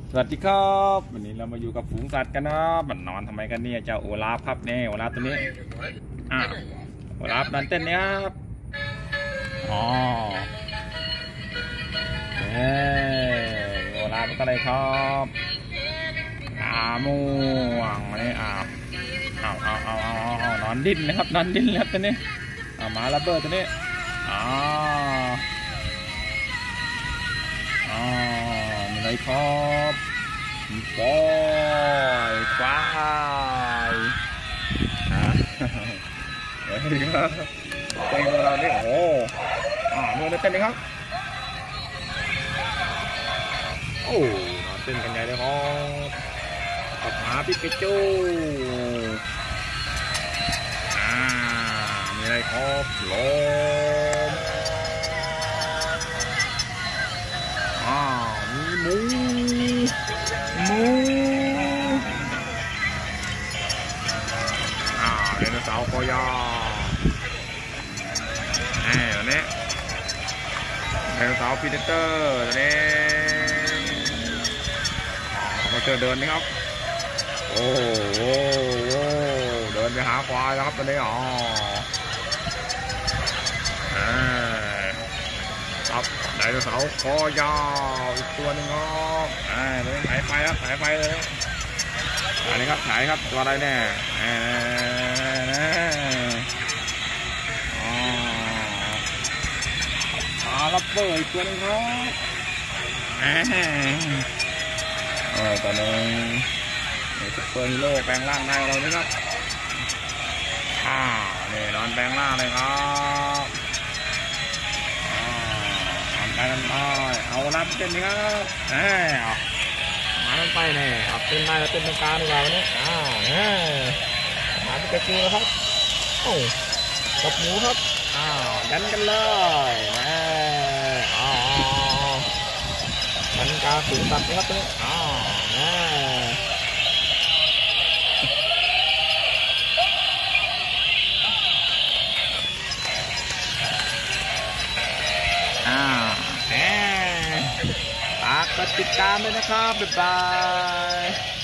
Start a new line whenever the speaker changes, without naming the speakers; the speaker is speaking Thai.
สวัสดีครับวันนี้เรามาอยู่กับฝูงสัตว์กันนะมันนอนทำไมกันเนี่ยเจ้าโอลาฟครับเนี่ยโอลาฟตัวนี้โอลาฟนอนเต้นเนี่ยครับอ๋อโอลาฟเป็นอะไรครับม่วงนี่เอานอนดิ้นนะครับนอนดิ้นแล้วตัวนี้มาระเบิดตัวนี้มีอะไรครับปล่อยควายเฮ้ยครับเต้นของเราเนี่ยโอ้มือเต้นเลยครับโอ้นอนเต้นกันใหญ่เลยครับกับหมาปิกาจูมีอะไรครับลมมีหมูไดโนเสาร์คอยาวตัวนี้ไดโนเสาร์พีเดเตอร์ตัวนี้มาเจอเดินนี่ครับโอ้โหเดินไปหาควายแล้วครับตัวนี้ครับไดโนเสาร์คอยาวอีกตัวหนึ่งครับตัวนี้หายไปครับหายไปเลยอันนี้ครับหายครับตัวอะไรแน่รับเปิดอีกตัวนึงครับตอนนี้ซุปเปอร์ฮีโร่แปลงร่างได้เรานี่ครับนี่นอนแปลงร่างเลยครับนอนไปนอนไปเอารับเต้นนี่ครับมาเต้นไปเนี่ยเอาเต้นได้แล้วเต้นตรงกลางดีกว่าวันนี้มาที่กระจูแล้วครับกับหมูครับดันกันเลยมันกาสูงตัดนะครับตัวฝากกดติดตามด้วยนะครับบ๊ายบาย